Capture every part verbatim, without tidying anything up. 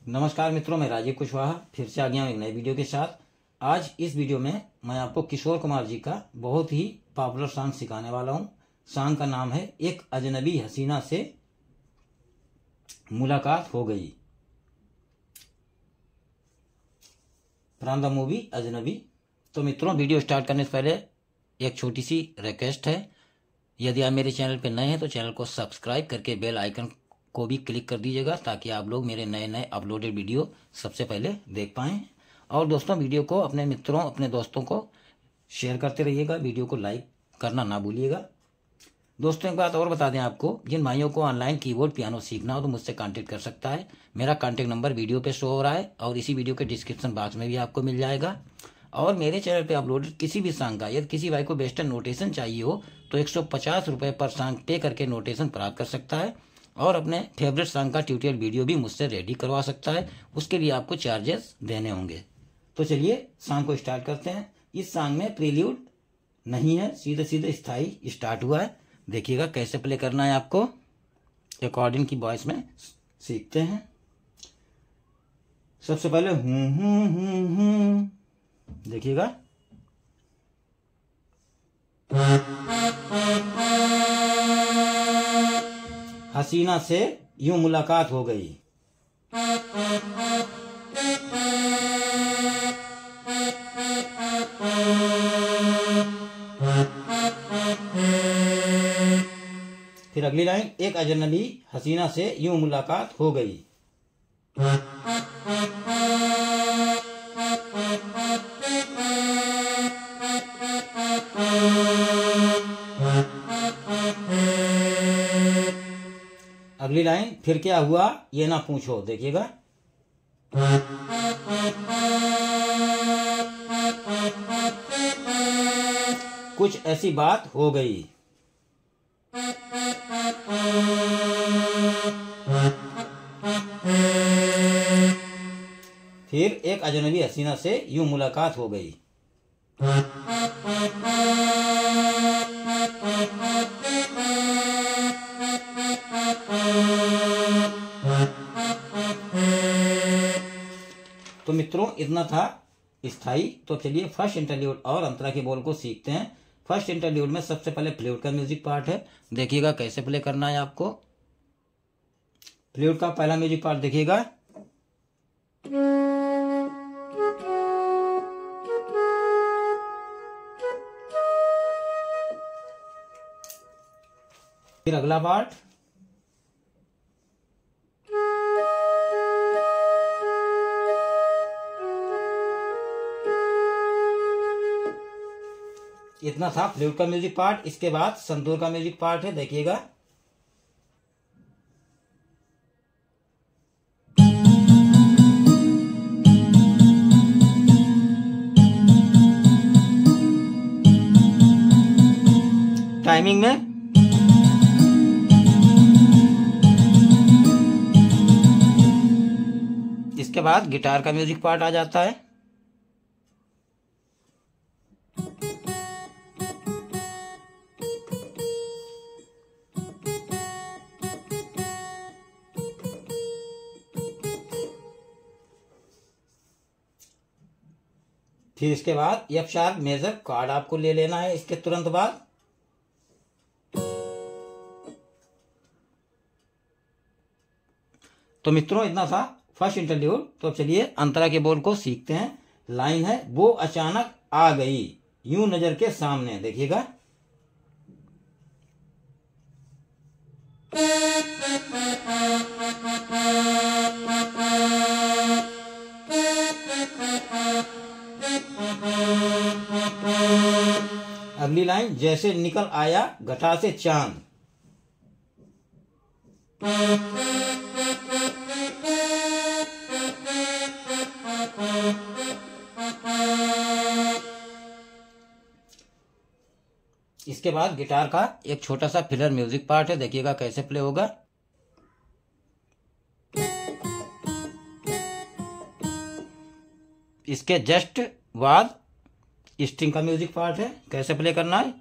नमस्कार मित्रों, मैं राजीव कुशवाहा फिर से आ गया हूँ एक नई वीडियो के साथ। आज इस वीडियो में मैं आपको किशोर कुमार जी का बहुत ही पॉपुलर सॉन्ग सिखाने वाला हूँ। सॉन्ग का नाम है एक अजनबी हसीना से मुलाकात हो गई, फ्रॉम द मूवी अजनबी। तो मित्रों, वीडियो स्टार्ट करने से पहले एक छोटी सी रिक्वेस्ट है। यदि आप मेरे चैनल पर नए हैं तो चैनल को सब्सक्राइब करके बेल आइकन को भी क्लिक कर दीजिएगा, ताकि आप लोग मेरे नए नए अपलोडेड वीडियो सबसे पहले देख पाएँ। और दोस्तों, वीडियो को अपने मित्रों अपने दोस्तों को शेयर करते रहिएगा, वीडियो को लाइक करना ना भूलिएगा। दोस्तों, एक बात और बता दें आपको, जिन भाइयों को ऑनलाइन कीबोर्ड पियानो सीखना हो तो मुझसे कांटेक्ट कर सकता है। मेरा कांटेक्ट नंबर वीडियो पे शो हो रहा है और इसी वीडियो के डिस्क्रिप्शन बॉक्स में भी आपको मिल जाएगा। और मेरे चैनल पे अपलोडेड किसी भी सॉन्ग का यदि किसी भाई को वेस्टर्न नोटेशन चाहिए हो तो एक सौ पचास रुपये पर सॉन्ग पे करके नोटेशन प्राप्त कर सकता है और अपने फेवरेट सॉन्ग का ट्यूटोरियल वीडियो भी मुझसे रेडी करवा सकता है। उसके लिए आपको चार्जेस देने होंगे। तो चलिए सॉन्ग को स्टार्ट करते हैं। इस सॉन्ग में प्रील्यूड नहीं है, सीधे सीधे स्थाई स्टार्ट हुआ है। देखिएगा कैसे प्ले करना है आपको, अकॉर्डिंग की वॉइस में सीखते हैं। सबसे पहले हूं हूं हूं हूं देखिएगा, हसीना से यूं मुलाकात हो गई। फिर अगली लाइन, एक अजनबी हसीना से यूं मुलाकात हो गई। अगली लाइन, फिर क्या हुआ ये ना पूछो। देखिएगा, कुछ ऐसी बात हो गई। फिर एक अजनबी हसीना से यूं मुलाकात हो गई। तो मित्रों, इतना था स्थाई। तो चलिए फर्स्ट इंटरल्यूड और अंतरा के बोल को सीखते हैं। फर्स्ट इंटरल्यूड में सबसे पहले फ्लूट का म्यूजिक पार्ट है। देखिएगा कैसे प्ले करना है आपको। फ्लूट का पहला म्यूजिक पार्ट देखिएगा, फिर अगला पार्ट, इतना था फ्लूट का म्यूजिक पार्ट। इसके बाद संतूर का म्यूजिक पार्ट है। देखिएगा, टाइमिंग में इसके बाद गिटार का म्यूजिक पार्ट आ जाता है। फिर इसके बाद एफ शार्प मेजर कॉर्ड आपको ले लेना है इसके तुरंत बाद। तो मित्रों, इतना था फर्स्ट इंटरल्यूड। तो चलिए अंतरा के बोल को सीखते हैं। लाइन है, वो अचानक आ गई यूं नजर के सामने। देखिएगा, अगली लाइन, जैसे निकल आया घटा से चांद। इसके बाद गिटार का एक छोटा सा फिलर म्यूजिक पार्ट है। देखिएगा कैसे प्ले होगा। इसके जस्ट बाद स्ट्रिंग का म्यूजिक पार्ट है। कैसे प्ले करना है,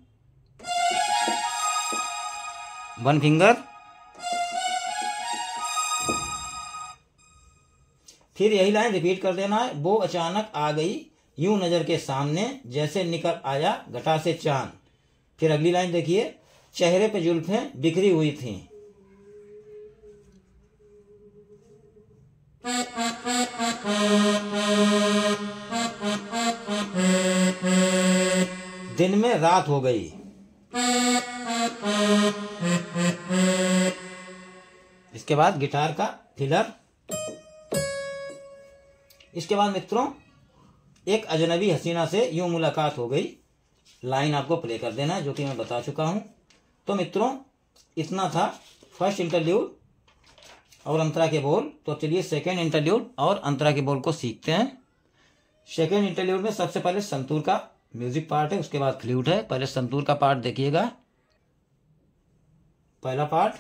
वन फिंगर, फिर यही लाइन रिपीट कर देना है। वो अचानक आ गई यूं नजर के सामने, जैसे निकल आया घटा से चांद। फिर अगली लाइन देखिए, चेहरे पे जुल्फें बिखरी हुई थीं। दिन में रात हो गई। इसके बाद गिटार का फिलर। इसके बाद मित्रों, एक अजनबी हसीना से यूं मुलाकात हो गई। लाइन आपको प्ले कर देना है, जो कि मैं बता चुका हूं। तो मित्रों, इतना था फर्स्ट इंटरल्यूड और अंतरा के बोल। तो चलिए सेकेंड इंटरल्यूड और अंतरा के बोल को सीखते हैं। सेकेंड इंटरल्यूड में सबसे पहले संतूर का म्यूजिक पार्ट है, उसके बाद फ्लूट है। पहले संतूर का पार्ट देखिएगा। पहला पार्ट,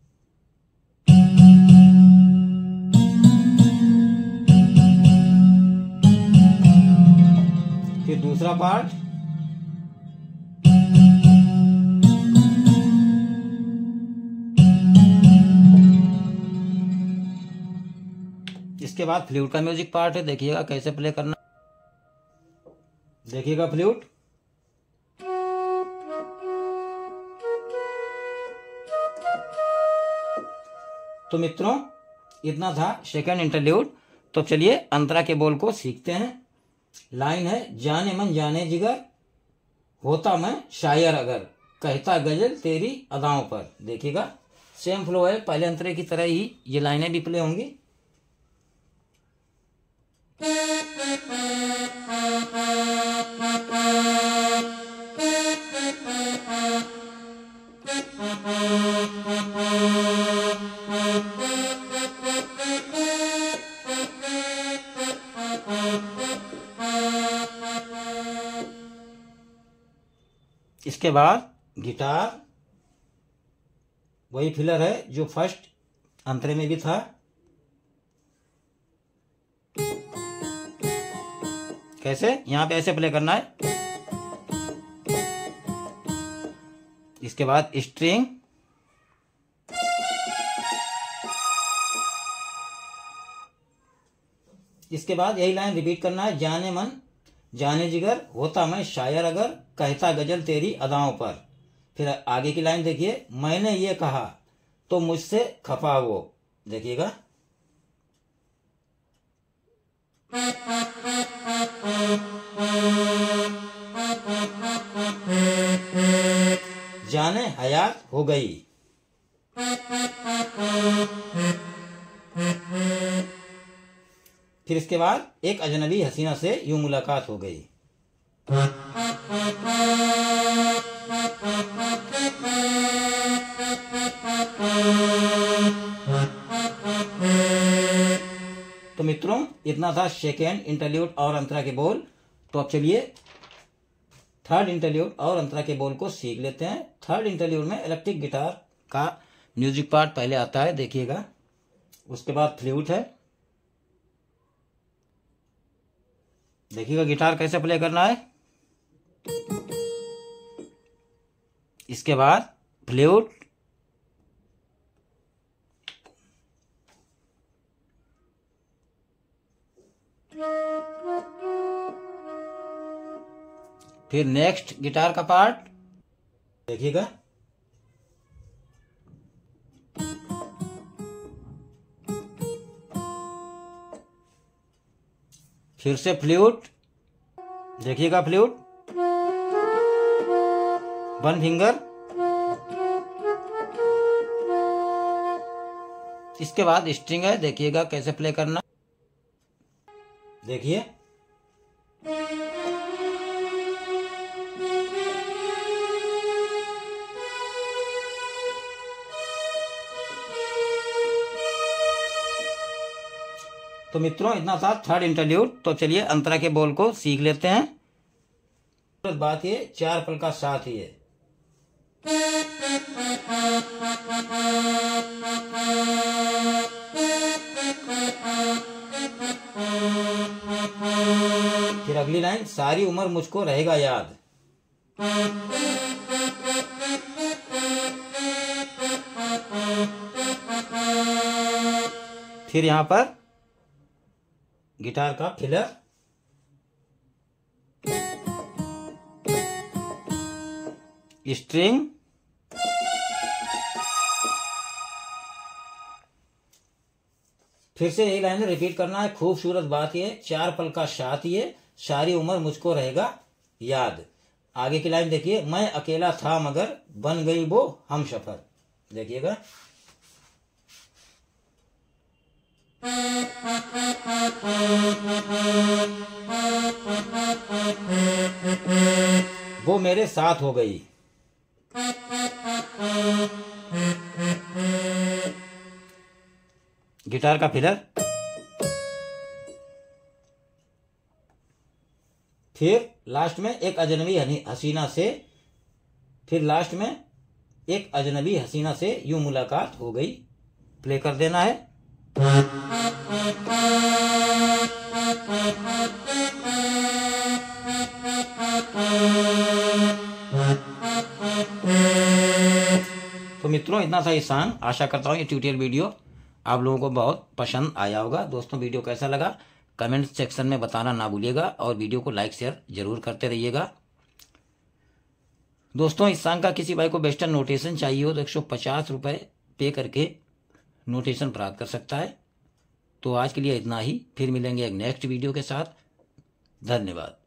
फिर दूसरा पार्ट, इसके बाद फ्लूट का म्यूजिक पार्ट है। देखिएगा कैसे प्ले करना। देखिएगा फ्लूट। तो मित्रों, इतना था सेकंड इंटरल्यूड। तो चलिए अंतरा के बोल को सीखते हैं। लाइन है, जाने मन जाने जिगर, होता मैं शायर अगर, कहता गजल तेरी अदाओं पर। देखिएगा सेम फ्लो है, पहले अंतरे की तरह ही ये लाइनें भी प्ले होंगी। इसके बाद गिटार, वही फिलर है जो फर्स्ट अंतरे में भी था। कैसे, यहां पे ऐसे प्ले करना है। इसके बाद स्ट्रिंग, इसके बाद यही लाइन रिपीट करना है। जाने मन जाने जिगर, होता मैं शायर अगर, कहता गजल तेरी अदाओं पर। फिर आगे की लाइन देखिए, मैंने ये कहा तो मुझसे खफा वो। देखिएगा, जाने हयात हो गई। फिर इसके बाद एक अजनबी हसीना से यूं मुलाकात हो गई। तो मित्रों, इतना था सेकेंड इंटरल्यूड और अंतरा के बोल। तो अब चलिए थर्ड इंटरल्यूड और अंतरा के बोल को सीख लेते हैं। थर्ड इंटरल्यूड में इलेक्ट्रिक गिटार का म्यूजिक पार्ट पहले आता है। देखिएगा, उसके बाद फ्लूट है। देखिएगा गिटार कैसे प्ले करना है। इसके बाद फ्लूट, फिर नेक्स्ट गिटार का पार्ट। देखिएगा, फिर से फ्लूट। देखिएगा फ्लूट, वन फिंगर। इसके बाद स्ट्रिंग है। देखिएगा कैसे प्ले करना। देखिए, तो मित्रों, इतना था थर्ड इंटरल्यूड। तो चलिए अंतरा के बोल को सीख लेते हैं। बात ये चार पल का साथ ही है। फिर अगली लाइन, सारी उम्र मुझको रहेगा याद। फिर यहां पर गिटार का फिलर, स्ट्रिंग, फिर से यही लाइन रिपीट करना है। खूबसूरत बात ये, चार पल का साथ ये, सारी उम्र मुझको रहेगा याद। आगे की लाइन देखिए, मैं अकेला था मगर बन गई वो हम सफर। देखिएगा, वो मेरे साथ हो गई। गिटार का फिलर, फिर लास्ट में एक अजनबी हसीना से, फिर लास्ट में एक अजनबी हसीना से यूं मुलाकात हो गई। प्ले कर देना है। तो मित्रों, इतना सा ही सॉन्ग। आशा करता हूँ ये ट्यूटोरियल वीडियो आप लोगों को बहुत पसंद आया होगा। दोस्तों, वीडियो कैसा लगा कमेंट सेक्शन में बताना ना भूलिएगा और वीडियो को लाइक शेयर जरूर करते रहिएगा। दोस्तों, इस सॉन्ग का किसी भाई को वेस्टर्न नोटेशन चाहिए हो तो एक सौ पचास रुपये पे करके नोटेशन प्राप्त कर सकता है। तो आज के लिए इतना ही, फिर मिलेंगे एक नेक्स्ट वीडियो के साथ। धन्यवाद।